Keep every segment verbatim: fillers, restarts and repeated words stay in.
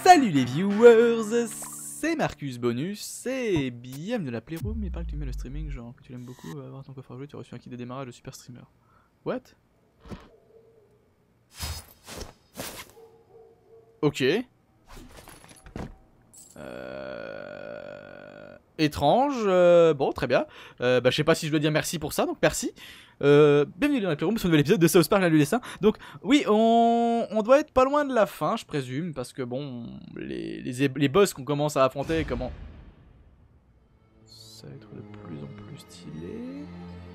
Salut les viewers, c'est Marcus Bonus et bienvenue dans la Playroom. Il paraît que tu mets le streaming, genre que tu l'aimes beaucoup, avoir ton coffre à jouer, tu as reçu un kit de démarrage de super streamer. What? Ok. Euh... Étrange, euh... bon très bien. Euh, bah, je sais pas si je dois dire merci pour ça, donc merci. Euh, bienvenue dans la Playroom, c'est un nouvel épisode de South Park, la lue des seins. Donc oui, on... on doit être pas loin de la fin, je présume, parce que bon, les, les, les boss qu'on commence à affronter, comment... Ça va être de plus en plus stylé.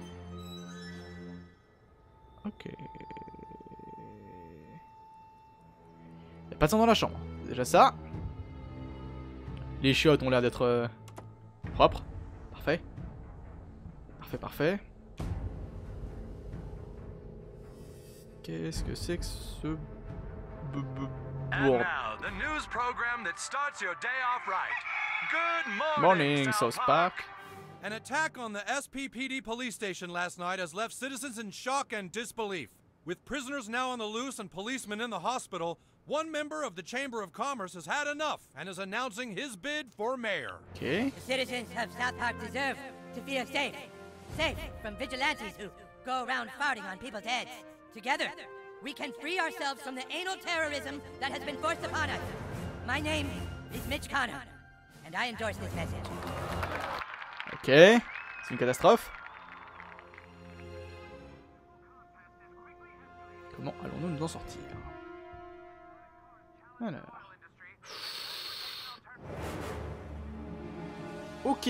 Ok. Y'a pas de sang dans la chambre, c'est déjà ça. Les chiottes ont l'air d'être euh, propres. Parfait. Parfait, parfait. Qu'est-ce que c'est que ce... B -b And now, the news program that starts your day off right. Good morning, Morning, South Park. An attack on the S P P D police station last night has left citizens in shock and disbelief. With prisoners now on the loose and policemen in the hospital, one member of the Chamber of Commerce has had enough and is announcing his bid for mayor. Okay. The citizens of South Park deserve to feel safe. Safe from vigilantes who go around farting on people's heads. Together, we can free ourselves from the anal terrorism that has been forced upon us. My name is Mitch Connor, and I endorse this message. Ok, c'est une catastrophe. Comment allons-nous nous en sortir? Alors. Ok.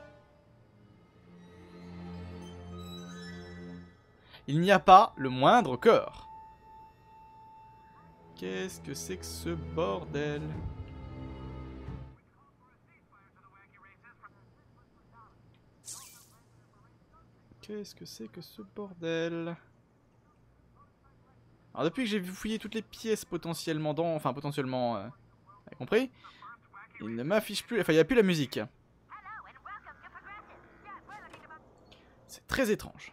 Il n'y a pas le moindre corps. Qu'est-ce que c'est que ce bordel? Qu'est-ce que c'est que ce bordel? Alors depuis que j'ai fouillé toutes les pièces potentiellement dans... Enfin potentiellement... Euh, vous avez compris? Il ne m'affiche plus... Enfin il n'y a plus la musique. C'est très étrange.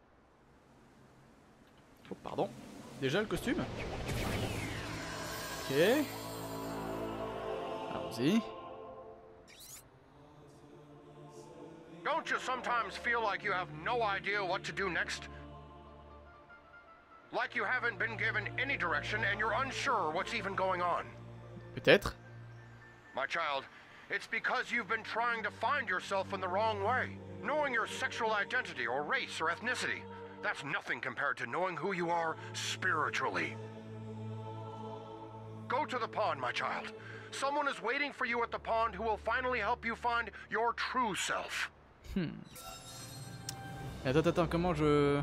Oh pardon. Déjà le costume? Ok. Allons-y. Don't you sometimes feel like you have no idea what to do next? Like you haven't been given any direction and you're unsure what's even going on? Peut-être. My child, it's because you've been trying to find yourself in the wrong way. Knowing your sexual identity or race or ethnicity, that's nothing compared to knowing who you are spiritually. Go to the pond, my child. Someone is waiting for you at the pond who will finally help you find your true self. Hmm. Attends, attends, comment je...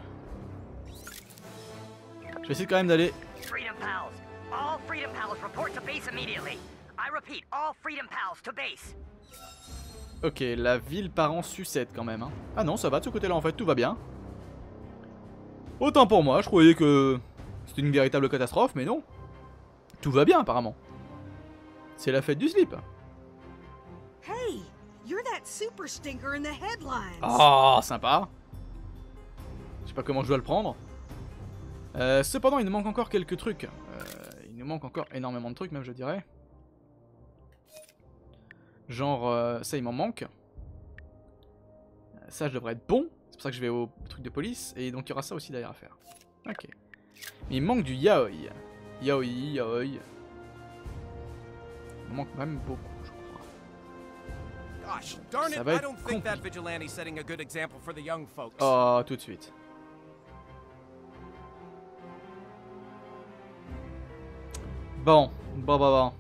Je vais essayer quand même d'aller... Freedom Pals, all Freedom Pals report to base immediately. I repeat, all Freedom Pals to base. Ok, la ville part en sucette quand même. Hein. Ah non, ça va de ce côté-là en fait, tout va bien. Autant pour moi, je croyais que c'était une véritable catastrophe, mais non. Tout va bien apparemment. C'est la fête du slip. Hey, you're that super stinker in the headlines. Oh, sympa. Je sais pas comment je dois le prendre. Euh, cependant, il nous manque encore quelques trucs. Euh, il nous manque encore énormément de trucs, même je dirais. Genre, euh, ça il m'en manque. Ça, je devrais être bon. C'est pour ça que je vais au truc de police. Et donc, il y aura ça aussi derrière à faire. Ok. Mais il manque du yaoi. Yaoi, yaoi. Il me manque même beaucoup, je crois. Gosh, darn it, Ça va I être don't think that compliqué. vigilante's setting a good example for the young folks. Oh, tout de suite. Bon, bon, bon, bon.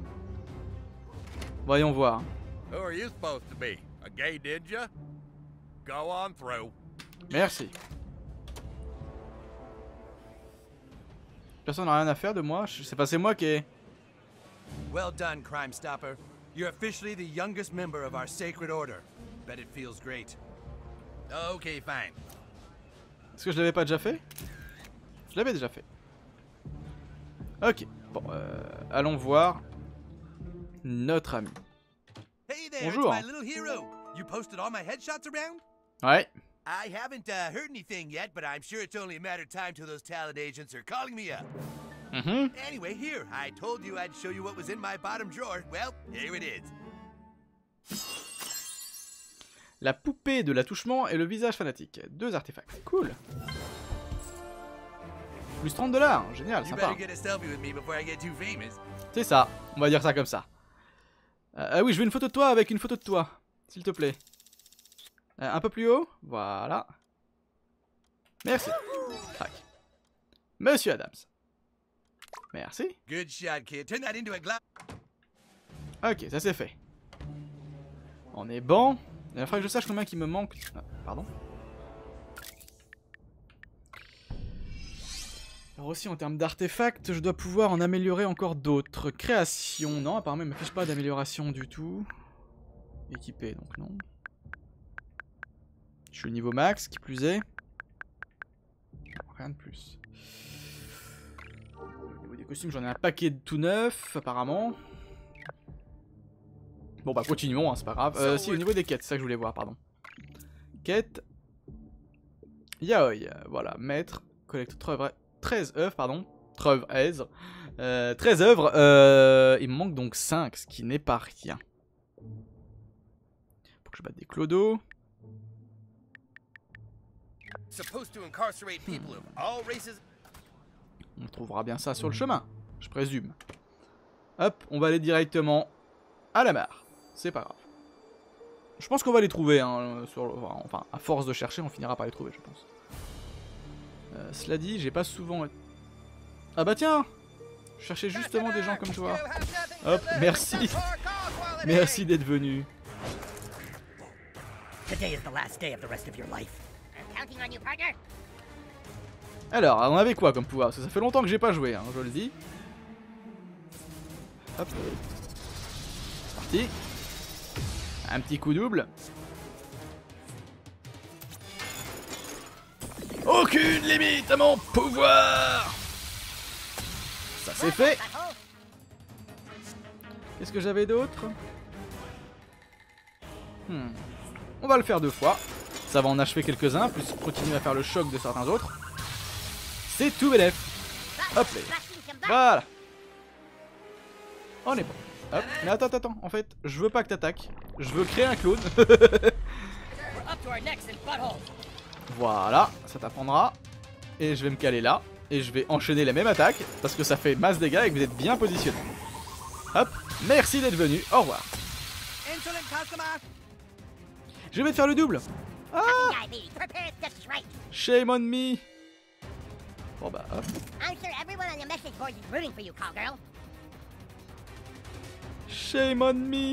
Voyons voir. Who are you supposed to be? A gay ninja? Go on through. Merci. Personne n'a rien à faire de moi. Je sais pas, c'est moi qui ai... Well done, Crime Stopper. You're officially the youngest member of our sacred order. Bet it feels great. Okay, fine. Est-ce que je l'avais pas déjà fait? Je l'avais déjà fait. Ok. Bon, euh, allons voir notre ami. Hey there, Bonjour. it's my little hero. You posted all my headshots around? Ouais. I haven't uh, heard anything yet, but I'm sure it's only a matter of time till those talent agents are calling me up. Mhm. Anyway, here, I told you I'd show you what was in my bottom drawer. Well, here it is. La poupée de l'attouchement et le visage fanatique. Deux artefacts. Cool. Plus trente dollars. Génial, You sympa. better get a selfie with me before I get too famous. C'est ça. On va dire ça comme ça. Euh, ah oui, je veux une photo de toi avec une photo de toi. S'il te plaît. Euh, un peu plus haut. Voilà. Merci. Crac. Monsieur Adams. Merci. Good shot, kid. Turn that into a glass. Ok, ça c'est fait. On est bon. Il faudrait que je sache combien il me manque. Ah, pardon. Alors aussi en termes d'artefacts, je dois pouvoir en améliorer encore d'autres. Création, non, apparemment il ne m'affiche pas d'amélioration du tout. Équipé, donc non. Je suis au niveau max, qui plus est. Rien de plus. Au niveau des costumes, j'en ai un paquet de tout neuf, apparemment. Bon bah continuons, hein, c'est pas grave. Euh, si, au niveau des quêtes, c'est ça que je voulais voir, pardon. Quête. Yaoi, voilà, maître, collecte treize œuvres, pardon. treize euh, treize œuvres, euh, il me manque donc cinq, ce qui n'est pas rien. Faut que je batte des clodos. Supposed to incarcerate people of all races. On trouvera bien ça sur le chemin, je présume. Hop, on va aller directement à la mare. C'est pas grave. Je pense qu'on va les trouver, hein, sur, enfin, à force de chercher, on finira par les trouver, je pense. Euh, cela dit, j'ai pas souvent... Ah bah tiens, je cherchais justement des gens comme toi. Hop, merci. Merci d'être venu. Today is the last day of the rest of your life. I'm counting on you, partner. Alors, on avait quoi comme pouvoir? Parce que ça fait longtemps que j'ai pas joué, hein, je le dis. Hop. C'est parti. Un petit coup double. Aucune limite à mon pouvoir. Ça c'est fait. Qu'est-ce que j'avais d'autre? hmm. On va le faire deux fois. Ça va en achever quelques-uns, plus continuer à faire le choc de certains autres. C'est tout B L F. Hop là. Voilà. On est bon. Hop. Mais attends, attends, en fait, je veux pas que t'attaques. Je veux créer un clone. Voilà, ça t'apprendra. Et je vais me caler là. Et je vais enchaîner la même attaque. Parce que ça fait masse dégâts et que vous êtes bien positionné. Hop. Merci d'être venu. Au revoir. Je vais te faire le double. Ah, shame on me. Bon bah hop. Shame on me.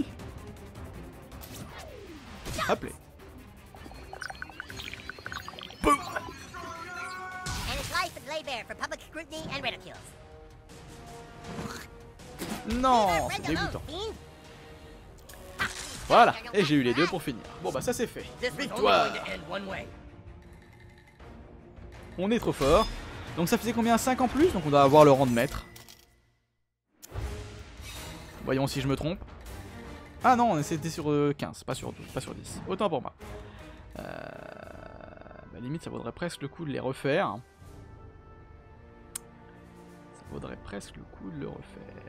Hop là. Boum. Non, c'est dégoûtant. Voilà, et j'ai eu les deux pour finir. Bon bah ça c'est fait. Victoire. On est trop fort. Donc ça faisait combien? cinq en plus? Donc on doit avoir le rang de maître. Voyons si je me trompe. Ah non, c'était sur quinze, pas sur douze, pas sur dix. Autant pour moi. Euh... Bah limite ça vaudrait presque le coup de les refaire. Ça vaudrait presque le coup de le refaire.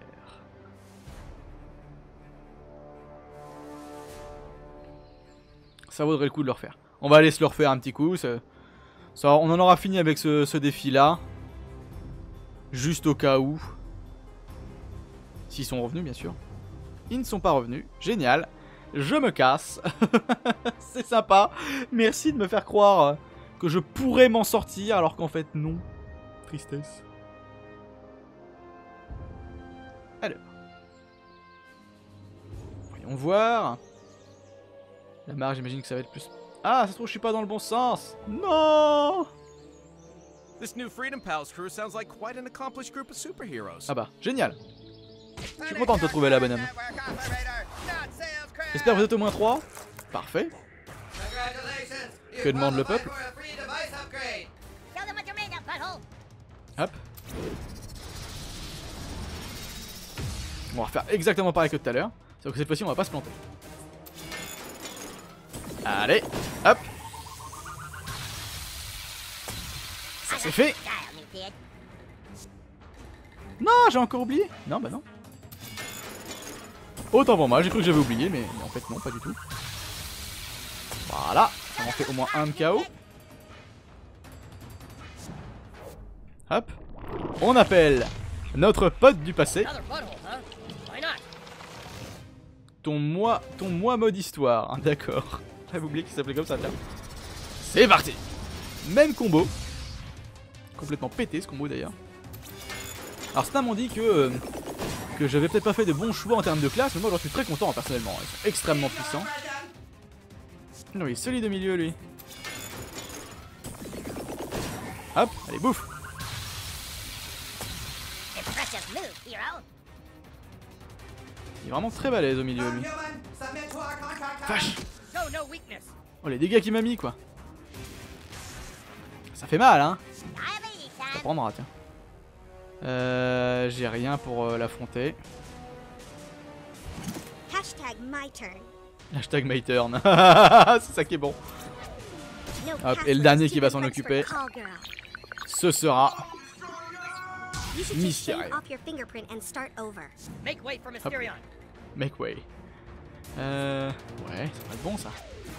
Ça vaudrait le coup de le refaire. On va aller se le refaire un petit coup. Ça, ça, on en aura fini avec ce, ce défi là. Juste au cas où. S'ils sont revenus bien sûr. Ils ne sont pas revenus. Génial. Je me casse. C'est sympa. Merci de me faire croire que je pourrais m'en sortir alors qu'en fait non. Tristesse. Alors. Voyons voir. La marge, j'imagine que ça va être plus... Ah, ça se trouve, je suis pas dans le bon sens. Non. This new Freedom Pals crew sounds like quite an accomplished group of superheroes. Ah bah, génial. Je suis content de te trouver là, bonhomme. J'espère que vous êtes au moins trois. Parfait. Que demande le peuple? Hop. On va refaire exactement pareil que tout à l'heure. Sauf que cette fois-ci, on va pas se planter. Allez, hop. Ça c'est fait. Non, j'ai encore oublié. Non, bah non. Autant pour moi, j'ai cru que j'avais oublié, mais, mais en fait non, pas du tout. Voilà, ça en fait au moins un de K O. Hop. On appelle notre pote du passé. Ton moi, ton moi mode histoire, hein, d'accord. J'avais oublié qu'il s'appelait comme ça, tiens. C'est parti. Même combo. Complètement pété ce combo d'ailleurs. Alors certains m'ont dit que, euh, que j'avais peut-être pas fait de bons choix en termes de classe, mais moi j'en suis très content personnellement. Ils sont extrêmement puissants. Oui, solide au milieu lui. Hop, allez bouffe. Il est vraiment très balèze au milieu lui. Vache. Oh les dégâts qu'il m'a mis quoi. Ça fait mal hein. Ça prendra tiens. Euh, j'ai rien pour euh, l'affronter. Hashtag my turn. Hashtag my turn. C'est ça qui est bon. Hop, et le dernier qui va s'en occuper, ce sera Mysterion. Make way for Mysterion. Make way. Euh... Ouais, ça va être bon ça.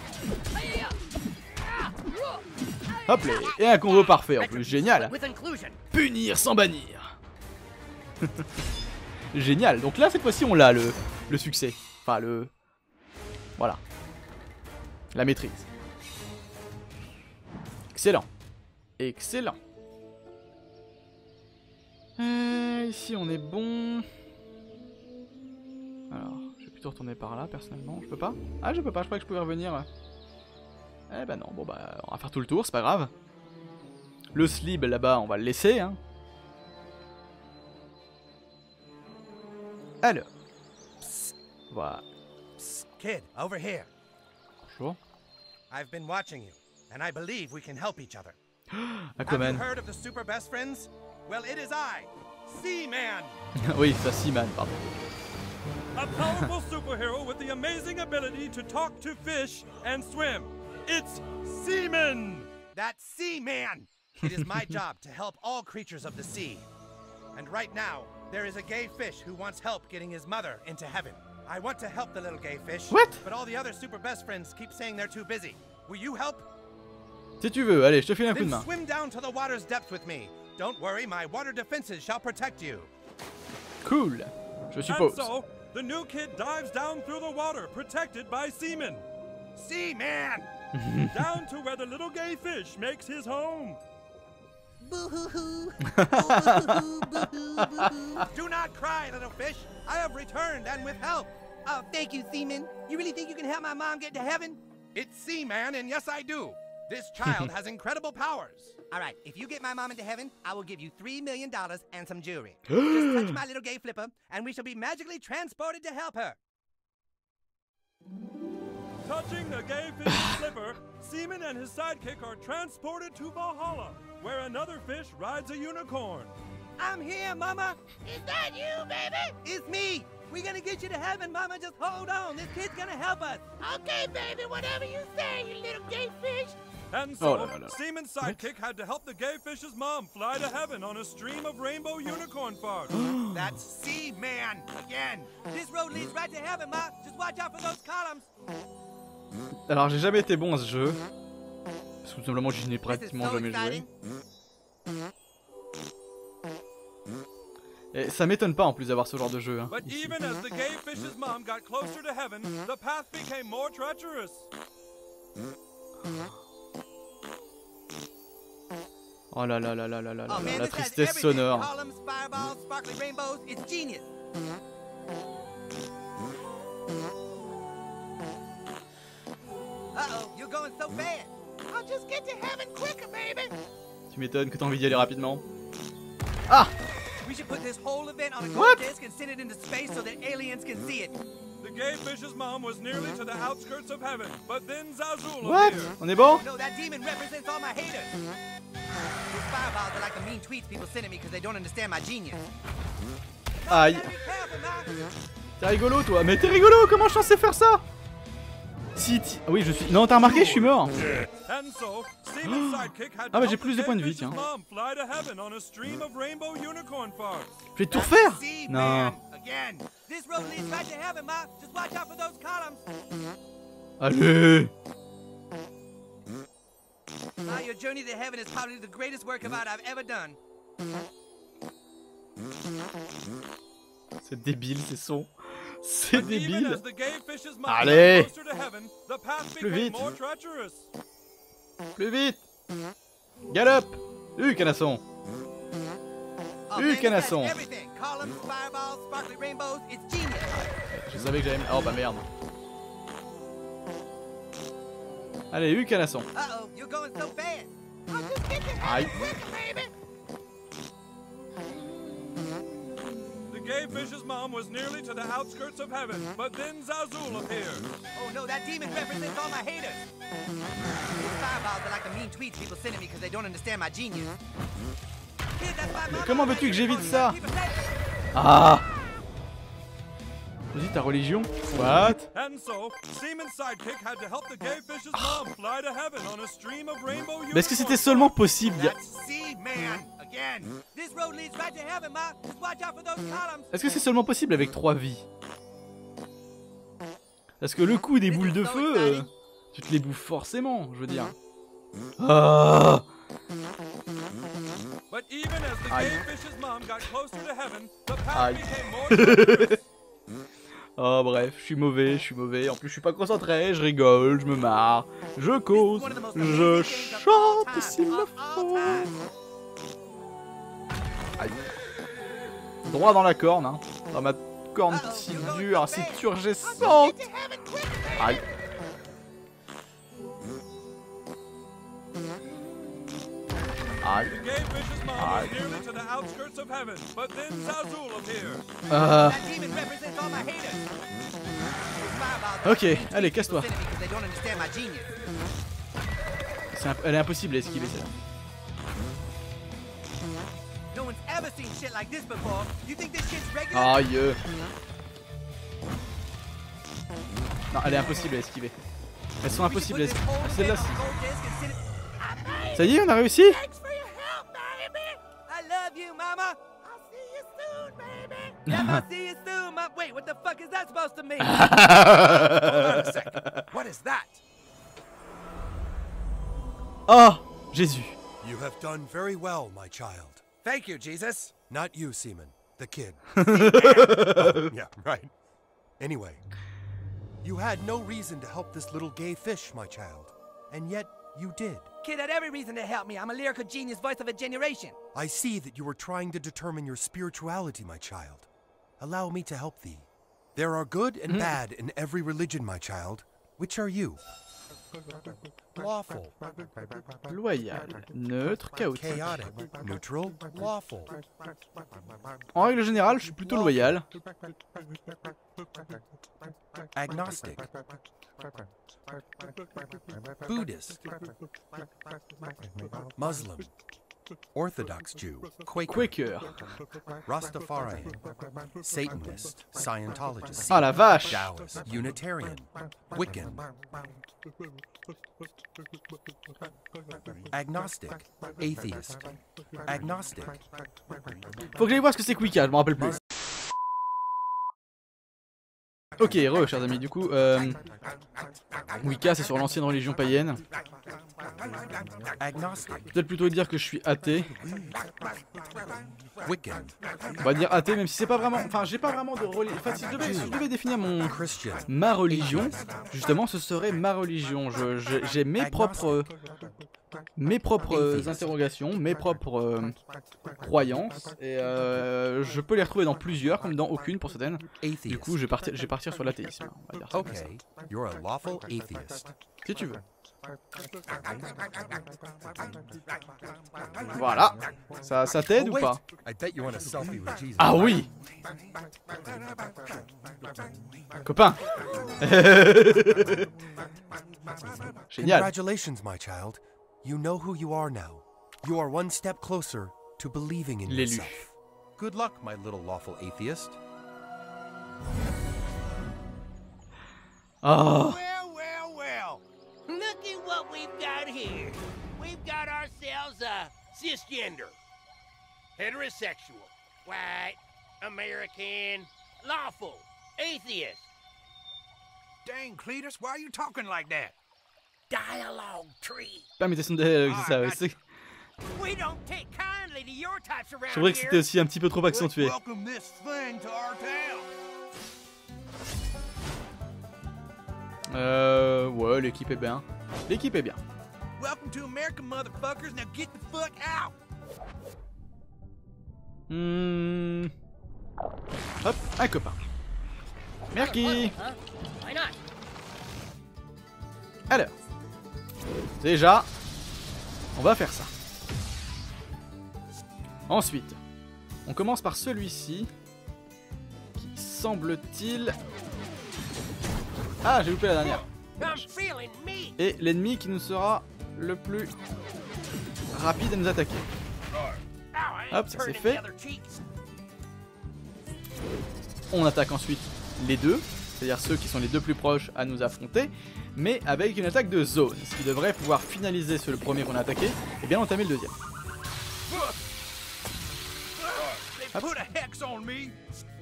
Hop là. Et un combo parfait en plus, génial. Punir sans bannir. Génial, donc là cette fois-ci on l'a le, le succès. Enfin le... Voilà. La maîtrise. Excellent. Excellent. Euh, ici on est bon. Alors, je vais plutôt retourner par là personnellement. Je peux pas? Ah je peux pas, je croyais que je pouvais revenir. Eh bah non, bon bah on va faire tout le tour, c'est pas grave. Le slib là-bas on va le laisser hein. Alors. Voilà. Psst, kid, over here. Bonjour. I've been watching you, and I believe we can help each other. Aquaman. Have you heard of the super best friends? Well, it is I, Seaman. Oui, c'est Seaman, pardon. A powerful superhero with the amazing ability to talk to fish and swim. It's Seaman. That's Seaman. It is my job to help all creatures of the sea. And right now, there is a gay fish who wants help getting his mother into heaven. I want to help the little gay fish. What? But all the other super best friends keep saying they're too busy. Will you help? Si tu veux, allez, je te file un coup de Then main. swim down to the water's depth with me. Don't worry, my water defenses shall protect you. Cool. Je suppose. And so, the new kid dives down through the water, protected by Seaman. Seaman! Down to where the little gay fish makes his home. Boo-hoo-hoo. Do not cry, little fish. I have returned and with help. Oh, thank you, Seaman. You really think you can help my mom get to heaven? It's Seaman, and yes, I do. This child has incredible powers. All right, if you get my mom into heaven, I will give you three million dollars and some jewelry. Just touch my little gay flipper, and we shall be magically transported to help her. Touching the gay fish slipper, Seaman and his sidekick are transported to Valhalla, where another fish rides a unicorn. I'm here, Mama. Is that you, baby? It's me. We're gonna get you to heaven, Mama. Just hold on. This kid's gonna help us. Okay, baby. Whatever you say, you little gay fish. And so, Oh, no, no, no. Seaman's sidekick had to help the gay fish's mom fly to heaven on a stream of rainbow unicorn farts. That's Seaman again. This road leads right to heaven, Ma. Just watch out for those columns. Alors j'ai jamais été bon à ce jeu. Parce que tout simplement je n'ai pratiquement jamais joué. Et ça m'étonne pas en plus d'avoir ce genre de jeu. Hein, But ici. even as the gay fish's mom got closer to heaven, the path became more treacherous. Oh là là là là là là là, Oh man, la this has tristesse everything. sonore. Columns, fireballs, sparkly rainbows. It's genius. Uh-oh, you're going so fast. I'll just get to heaven quicker, baby. Tu m'étonnes que t'as envie d'y aller rapidement. Ah! We should put this whole event on a What? gold disc and send it into space so that aliens can see it. The gay fish's mom was nearly to the outskirts of heaven, but then Zazul What? appeared. On est bon? No, that demon represents all my haters. These fireballs are like the mean tweets people send at me because they don't understand my genius. Aïe. Gotta be careful, Ma. T'es rigolo toi, mais t'es rigolo, comment je sais faire ça? Si, ti- oui, je suis. Non, t'as remarqué, je suis mort. And so, Seaman's sidekick had to Ah, bah j'ai help plus the de points de gay vie, fish's tiens. mom fly to heaven on a stream of rainbow unicorn farts. Je vais tout refaire. See, Non. man, again. This road leads right to heaven, Ma. Just watch out for those columns. Allez. Ma, your journey to heaven is probably the greatest work of art I've ever done. C'est débile, ces sons. C'est But even débile. as the gay fish's mom Allez. got closer to heaven, the path Plus became vite. more treacherous. Plus vite. Galope. Uh, canasson. Oh, Uh, man, this canasson. has everything. Columns, fireballs, sparkly rainbows. It's genius. Je savais que j'allais. Oh bah merde. Allez, U canasson. Uh-oh, you're going so fast. I'm just getting Aïe. baby. The gay fish's mom was nearly to the outskirts of heaven, but then Zazul appeared. Oh no, that demon represents all my haters. These fireballs are like the mean tweets people send to me because they don't understand my genius. Kid, that's why my comment mom veux-tu que raised me j'évite for ça? people say- Ah. Vas-y, ta religion. What? And so, Seaman's sidekick had to help the gay fish's mom fly to heaven on a stream of rainbow unicorn Mais est-ce que c'était seulement possible? y a- That's Seaman again. This road leads right to heaven, Ma. Just watch out for those columns. Est-ce que c'est seulement possible avec trois vies? Parce que le coup des boules de feu, euh, tu te les bouffes forcément, je veux dire. Ah. But even as the Aïe. gay fish's mom got closer to heaven, the path Aïe. became more treacherous. Oh bref, je suis mauvais, je suis mauvais. En plus, je suis pas concentré, je rigole, je me marre, je cause, One of the most je amazing games of all chante time, s'il le of all faut. time. Aïe. Droit dans la corne, hein. Dans ma corne Uh-oh, si you're going dure, so si fast. turgescente. Get to heaven quick, baby. Aïe. Aïe. The gay fish's mom Aïe. was nearly to the outskirts of heaven, but then Zazul appeared. Ah. That demon represents all my haters. These fireballs are Ok, like the mean tweets allez, people casse-toi. send to me because they don't understand my genius. C'est imp- Elle est impossible à esquiver celle-là. No one's ever seen shit like this before. You think this shit's regular? Aïe. euh. Non, elle est impossible à esquiver. Elles sont We should impossibles à put this esquiver. whole Ah, celle-là, thing si. on gold disc and send it- Ça y est, on a réussi. Thanks for your help, baby. I love you, mama. I'll see you soon, baby. Yep, I'll see you soon, mom. Wait, what the fuck is that supposed to mean? Hold on a second. What is that? Oh, Jésus. You have done very well, my child. Thank you, Jesus. Not you, Seaman. The kid. Oh, yeah, right. Anyway, you had no reason to help this little gay fish, my child. And yet, you did. Kid had every reason to help me. I'm a lyrical genius, voice of a generation. I see that you were trying to determine your spirituality, my child. Allow me to help thee. There are good and bad in every religion, my child. Which are you? Lawful. Loyal, neutre, chaotique. Chaotic. Neutral. Lawful. En règle générale, je suis plutôt loyal. Agnostic. Buddhist. Muslim. Orthodox Jew. Quaker. Quaker. Rastafarian. Satanist. Scientologist. Ah la vache. Taoist. Unitarian. Wiccan. Agnostic. Atheist. Agnostic. Faut que j'aille voir ce que c'est que Wicca, je m'en rappelle plus. Ok, re, chers amis, du coup, euh, Wicca, c'est sur l'ancienne religion païenne. Agnostic. Peut-être plutôt dire que je suis athée. Wiccan. On va dire athée, même si c'est pas vraiment. Enfin, j'ai pas vraiment de religion. Enfin, si je devais, si je devais définir mon Christian. ma religion, justement, ce serait ma religion. Je, je- j'ai mes propres, mes propres interrogations, mes propres euh, croyances, et euh, je peux les retrouver dans plusieurs, comme dans aucune pour certaines. Atheist. Du coup, je vais partir, je vais partir sur l'athéisme. On va dire ça comme ça. Okay, you're a lawful atheist. Si tu veux. Voilà. Ça, ça t'aide ou pas? I bet you want a selfie with Jesus. Ah oui. Copain. Génial. Congratulations, my child. You know who you are now. You are one step closer to believing in L'élu. yourself. Good luck, my little lawful atheist. Oh. Well, well, cisgender, heterosexual, white, American, lawful, atheist. Dang, Cletus, why are you talking like that? Dialogue tree. Permutation de dialogue, c'est ça, ouais. C'est We don't take kindly to your types around c'est vrai que c'était here. aussi un petit peu trop accentué. Welcome this thing to our town. Euh... Ouais, l'équipe est bien. L'équipe est bien. Welcome to America, motherfuckers. Now get the fuck out. Hmm... Hop, un copain. Merci. Huh? Why not? Alors, déjà, on va faire ça. Ensuite, on commence par celui-ci, qui semble-t-il... Ah, j'ai loupé la dernière. I'm feeling me. Et l'ennemi qui nous sera le plus rapide à nous attaquer. Hop, ça c'est fait. On attaque ensuite les deux, c'est-à-dire ceux qui sont les deux plus proches à nous affronter, mais avec une attaque de zone, ce qui devrait pouvoir finaliser ce le premier qu'on a attaqué, et bien entamer le deuxième. Hop. Put a hex on me.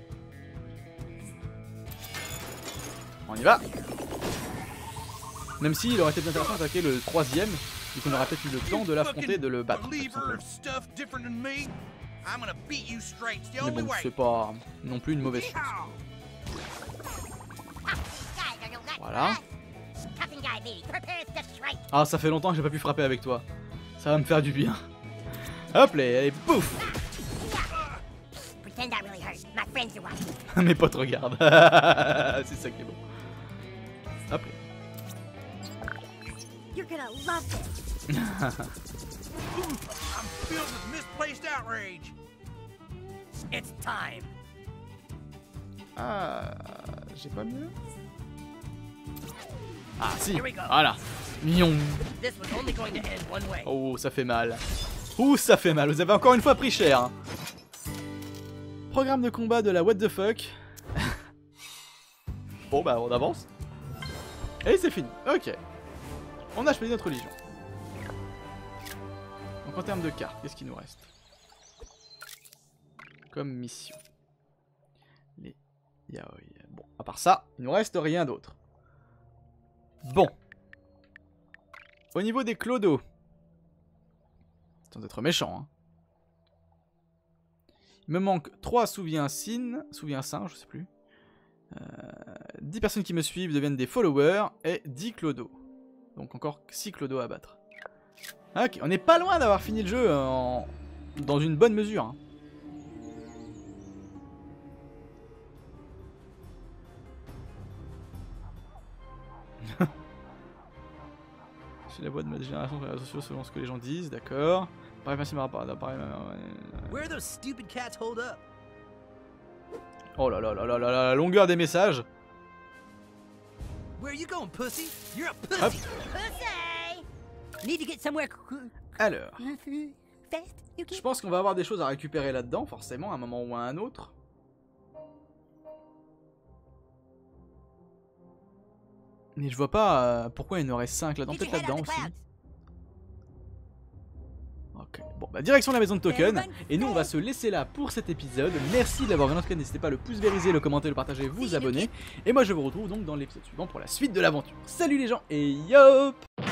On y va. Même s'il aurait été bien intéressant d'attaquer le troisième, vu qu'on aurait peut-être eu le temps de l'affronter et de le battre. Believer of stuff different than me. I'm gonna beat you straight. It's the Mais only bon, way. c'est pas non plus une mauvaise chose. Voilà. Ah, ça fait longtemps que j'ai pas pu frapper avec toi. Ça va me faire du bien. Hop là, allez, pouf. Mes potes regardent. C'est ça qui est beau. Hop là. You're gonna love this. I'm filled with misplaced outrage. It's time. Ah, j'ai pas mieux. Ah si, Here we go. voilà. Mignon. This was only going to end one way. Oh, ça fait mal. Ouh, ça fait mal. Vous avez encore une fois pris cher. Hein. Programme de combat de la what the fuck. Bon bah on avance. Et c'est fini. Ok. On a choisi notre légion. Donc en termes de cartes, qu'est-ce qu'il nous reste comme mission? Les yaoi. Bon, à part ça, il nous reste rien d'autre. Bon. Au niveau des clodos. Sans être méchant, hein. Il me manque trois souviens-sin, souviens-sains, je sais plus. Euh, dix personnes qui me suivent deviennent des followers et dix clodos. Donc encore six clodos à battre. Ok, on n'est pas loin d'avoir fini le jeu en... dans une bonne mesure. Hein. C'est la voix de ma génération sur les réseaux sociaux selon ce que les gens disent, d'accord. Pareil, merci par rapport à pareil. Where are those stupid cats hold up? Oh là là là là là là, la longueur des messages. Where are you going, pussy? You're a Hop. pussy. Pussy! Need to get somewhere. Alors, Fast, you je pense qu'on va avoir des choses à récupérer là-dedans, forcément, à un moment ou à un autre. Mais je vois pas euh, pourquoi il y en aurait cinq là-dedans, peut-être là-dedans aussi. Ok, bon bah direction la maison de token, et nous on va se laisser là pour cet épisode. Merci d'avoir vu, en tout cas n'hésitez pas à le pouce vériser, le commenter, le partager, vous abonner. Et moi je vous retrouve donc dans l'épisode suivant pour la suite de l'aventure. Salut les gens et yop!